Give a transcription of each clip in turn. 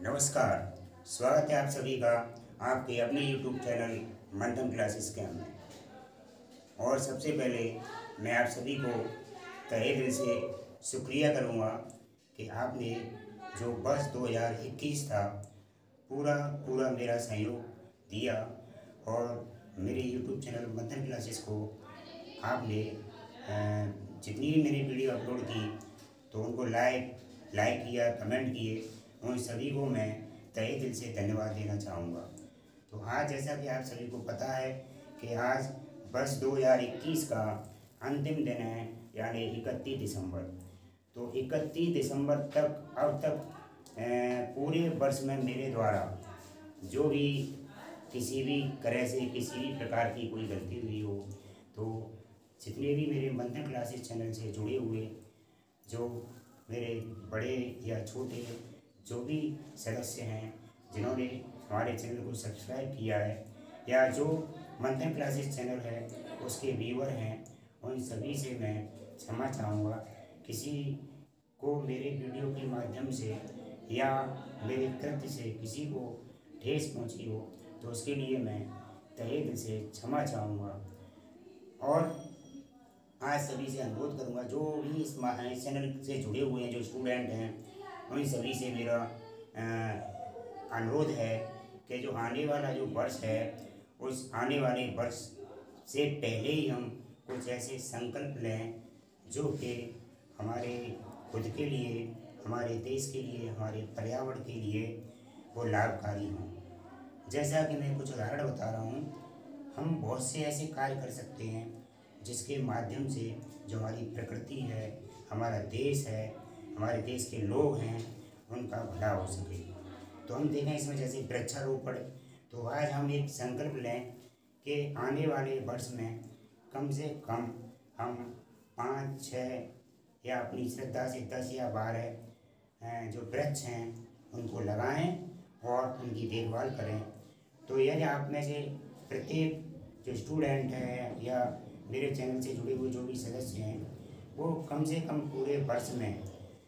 नमस्कार, स्वागत है आप सभी का आपके अपने YouTube चैनल मंथन क्लासेस कैम में। और सबसे पहले मैं आप सभी को तहे दिल से शुक्रिया करूँगा कि आपने जो वर्ष 2021 था पूरा मेरा सहयोग दिया और मेरे YouTube चैनल मंथन क्लासेस को आपने जितनी भी मैंने वीडियो अपलोड की तो उनको लाइक किया, कमेंट किए, उन सभी को मैं तहे दिल से धन्यवाद देना चाहूँगा। तो आज जैसा कि आप सभी को पता है कि आज वर्ष 2021 का अंतिम दिन है, यानी 31 दिसंबर। तो 31 दिसंबर तक अब तक पूरे वर्ष में मेरे द्वारा जो भी किसी भी तरह से किसी भी प्रकार की कोई गलती हुई हो तो जितने भी मेरे मंथन क्लासेस चैनल से जुड़े हुए जो मेरे बड़े या छोटे जो भी सदस्य हैं जिन्होंने हमारे चैनल को सब्सक्राइब किया है या जो मंथन क्लासेस चैनल है उसके व्यूअर हैं, उन सभी से मैं क्षमा चाहूँगा। किसी को मेरे वीडियो के माध्यम से या मेरे कृत्य से किसी को ठेस पहुँची हो तो उसके लिए मैं तहे दिल से क्षमा चाहूँगा। और आज सभी से अनुरोध करूँगा जो भी इस चैनल से जुड़े हुए हैं, जो स्टूडेंट हैं, उन सभी से मेरा अनुरोध है कि जो आने वाला जो वर्ष है उस आने वाले वर्ष से पहले ही हम कुछ ऐसे संकल्प लें जो कि हमारे खुद के लिए, हमारे देश के लिए, हमारे पर्यावरण के लिए वो लाभकारी हों। जैसा कि मैं कुछ उदाहरण बता रहा हूँ, हम बहुत से ऐसे कार्य कर सकते हैं जिसके माध्यम से जो हमारी प्रकृति है, हमारा देश है, हमारे देश के लोग हैं, उनका भला हो सके। तो हम देखें इसमें जैसे वृक्षारोपण। तो आज हम एक संकल्प लें कि आने वाले वर्ष में कम से कम हम 5, 6 या अपनी श्रद्धा से 10 या 12 जो वृक्ष हैं उनको लगाएं और उनकी देखभाल करें। तो यदि आप में से प्रत्येक जो स्टूडेंट है या मेरे चैनल से जुड़े हुए जो भी सदस्य हैं वो कम से कम पूरे वर्ष में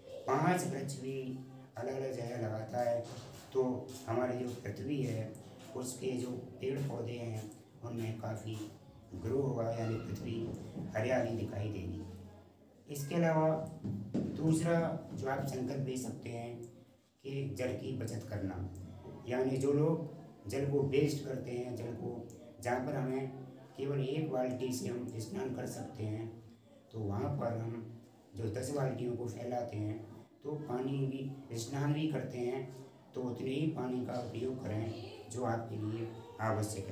5 वृक्ष भी अलग अलग जगह लगाता है तो हमारी जो पृथ्वी है उसके जो पेड़ पौधे हैं उनमें काफ़ी ग्रो होगा, यानी पृथ्वी हरियाली दिखाई देगी। इसके अलावा दूसरा जो आप संकल्प ले सकते हैं कि जल की बचत करना, यानी जो लोग जल को वेस्ट करते हैं, जल को जहाँ पर हमें केवल 1 बाल्टी से हम स्नान कर सकते हैं तो वहाँ पर हम जो 10 बाल्टियों को फैलाते हैं तो पानी भी स्नान भी करते हैं तो उतने ही पानी का उपयोग करें जो आपके लिए आवश्यक है।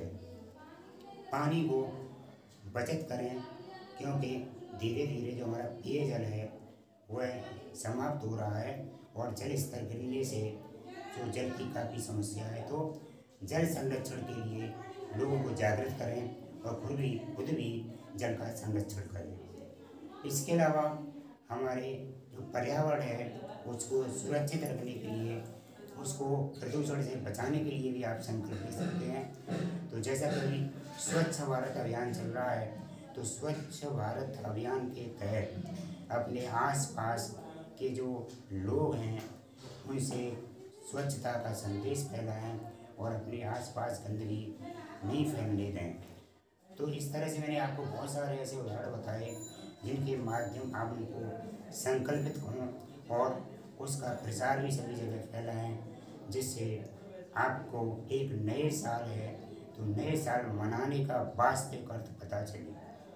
पानी को बचत करें क्योंकि धीरे धीरे जो हमारा पेयजल है वह समाप्त हो रहा है और जल स्तर गिरने से जो जल की काफ़ी समस्या है। तो जल संरक्षण के लिए लोगों को जागृत करें और खुद भी जल का संरक्षण करें। इसके अलावा हमारे जो पर्यावरण है उसको सुरक्षित रखने के लिए, उसको प्रदूषण से बचाने के लिए भी आप संकल्प ले सकते हैं। तो जैसा कि अभी स्वच्छ भारत अभियान चल रहा है तो स्वच्छ भारत अभियान के तहत अपने आसपास के जो लोग हैं उनसे स्वच्छता का संदेश फैलाएं और अपने आसपास गंदगी नहीं फैलने दें। तो इस तरह से मैंने आपको बहुत सारे ऐसे उदाहरण बताए जिनके माध्यम आप उनको संकल्पित हों और उसका प्रसार भी सभी जगह फैलाएं, जिससे आपको एक नए साल है तो नए साल मनाने का वास्तविक अर्थ पता चले।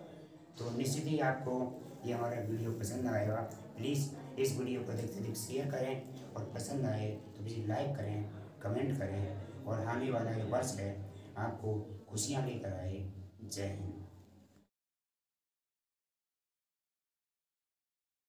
तो निश्चित ही आपको ये हमारा वीडियो पसंद आएगा। प्लीज़ इस वीडियो को अधिक से अधिक शेयर करें और पसंद आए तो प्लीज़ लाइक करें, कमेंट करें और आने वाला ये वर्ष है आपको खुशियाँ लेकर आए। जय हिंद।